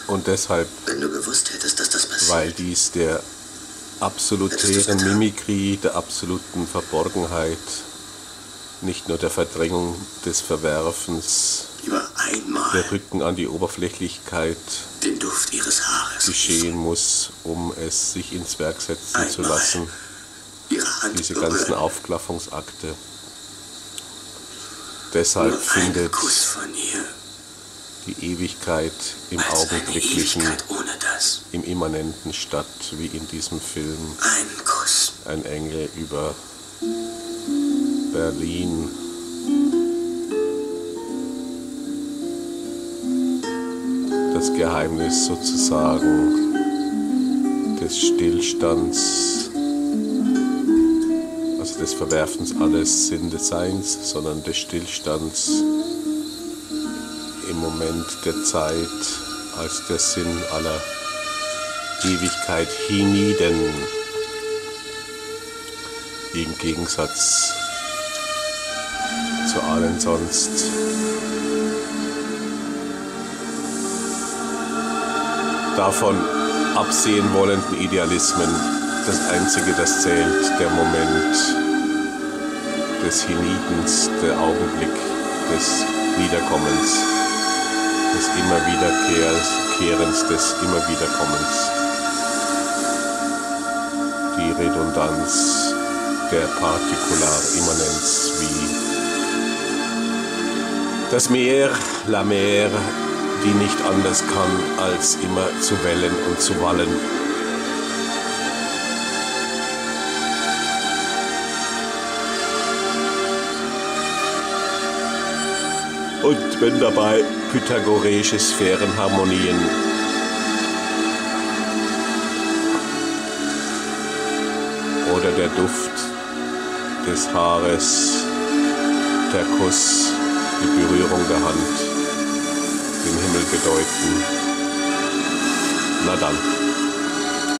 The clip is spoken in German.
Und deshalb, Wenn du gewusst hättest, dass das passiert. weil dies der absolutären Mimikrie, der absoluten Verborgenheit, nicht nur der Verdrängung des Verwerfens, Lieber einmal der Rücken an die Oberflächlichkeit den Duft ihres Haares geschehen muss, um es sich ins Werk setzen zu Einmal lassen. ihre Hand Diese berühren. ganzen Aufklaffungsakte. Deshalb Nur findet ein Kuss von ihr. die Ewigkeit im Als eine Augenblicklichen, Ewigkeit ohne das. im Immanenten statt, wie in diesem Film Ein Kuss. Ein Engel über Berlin. Das Geheimnis sozusagen des Stillstands, also des Verwerfens alles Sinn des Seins, sondern des Stillstands im Moment der Zeit als der Sinn aller Ewigkeit hienieden, im Gegensatz zu allen sonst davon absehen wollenden Idealismen. Das Einzige, das zählt, der Moment des Hieniedens, der Augenblick des Wiederkommens, des Immerwiederkehrens, des Immerwiederkommens. Die Redundanz der Partikular-Immanenz wie das Meer, la mer, die nicht anders kann, als immer zu wellen und zu wallen. Und wenn dabei pythagoreische Sphärenharmonien oder der Duft des Haares, der Kuss, die Berührung der Hand den Himmel bedeuten, na dann.